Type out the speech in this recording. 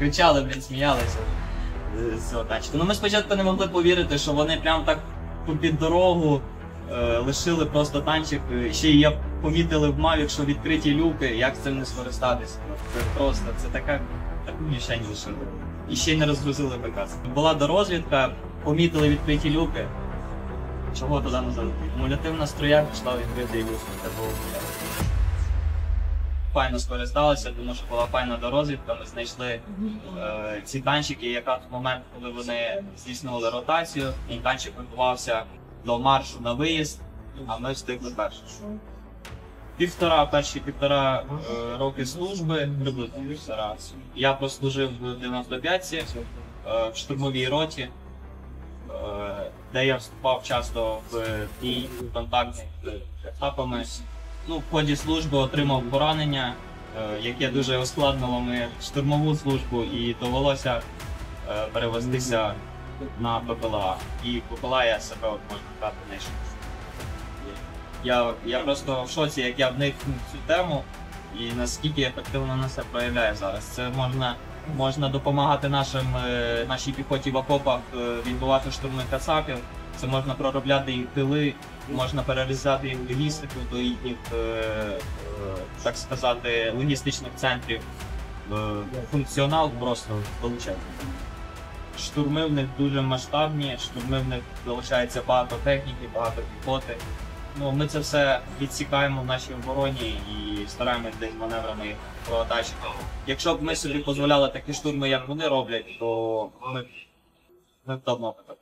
кричали, блін, сміялися з цього танчика. Ну ми спочатку не могли повірити, що вони прям так під дорогу лишили просто танчик. Ще й я помітили в Mavic, що відкриті люки, як цим не скористатися. Це просто, це таку мішень лишили. І ще й не розгрузили БК. Була дорозвідка, помітили відкриті люки. Чого туди не залетіти? Кумулятивна струя пішла відкритий люк. Файно скористалися, тому що була файна дорозвідка. Ми знайшли ці танчики, якраз в момент, коли вони здійснювали ротацію, і танчик готувався до маршу на виїзд, а ми встигли перші. Перші півтора роки служби, приблизно півтора. Я прослужив в 95-ці, в штурмовій роті, де я вступав часто в бій, в контакт з етапами. Ну, в ході служби отримав поранення, яке дуже ускладнило мою штурмову службу, і довелося перевестися на ППЛА. І ППЛА я себе, от, можна сказати, знайшов. Я просто в шоці, як я вникнув в цю тему і наскільки ефективно вона себе проявляє зараз. Це можна допомагати нашій піхоті в окопах відбувати штурми кацапів, це можна проробляти їх тили, можна перерізати їм логістику до їхніх, так сказати, логістичних центрів. Функціонал просто величезний. Штурми в них дуже масштабні, штурми в них залишається багато техніки, багато піхоти. Ну, ми це все відсікаємо в нашій обороні і стараємось десь маневрами їх протачити. Якщо б ми собі дозволяли такі штурми, як вони роблять, то ми б давно